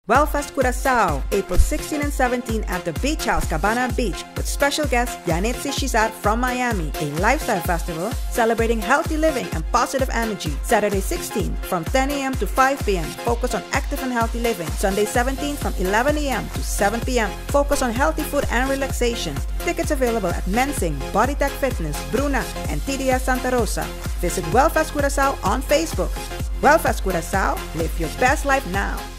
Wellfest Curacao, April 16 and 17 at the Beach House, Cabana Beach, with special guest Janettsy Chiszar from Miami, a lifestyle festival celebrating healthy living and positive energy. Saturday 16 from 10 a.m. to 5 p.m. focus on active and healthy living. Sunday 17 from 11 a.m. to 7 p.m. focus on healthy food and relaxation. Tickets available at Mensing, BodyTech Fitness, Bruna, and TDS Santa Rosa. Visit Wellfest Curacao on Facebook. Wellfest Curacao, live your best life now.